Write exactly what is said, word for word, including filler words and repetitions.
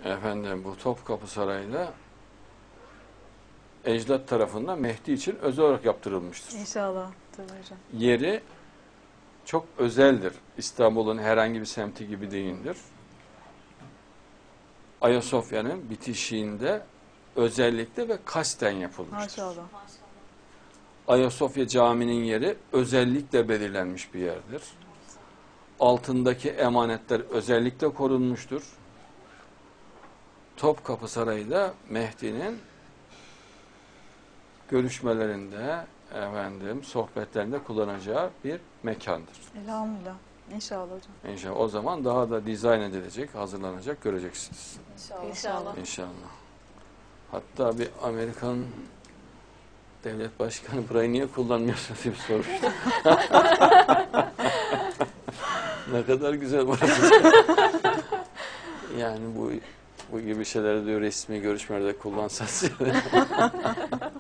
efendim bu Topkapı Sarayı'nda ecdat tarafından Mehdi için özel olarak yaptırılmıştır. İnşallah. Tabii hocam. Yeri çok özeldir. İstanbul'un herhangi bir semti gibi değildir. Ayasofya'nın bitişiğinde özellikle ve kasten yapılmıştır. Maşallah. Ayasofya Camii'nin yeri özellikle belirlenmiş bir yerdir. Altındaki emanetler özellikle korunmuştur. Topkapı Sarayı da Mehdi'nin görüşmelerinde, efendim, sohbetlerinde kullanacağı bir mekandır. Elhamdülillah. İnşallah hocam. İnşallah o zaman daha da dizayn edilecek, hazırlanacak, göreceksiniz. İnşallah. İnşallah. İnşallah. Hatta bir Amerikan devlet başkanı burayı niye kullanmıyorsun diye sormuştu. Ne kadar güzel burası. Yani bu bu gibi şeyleri diyor resmi görüşmelerde kullansanız.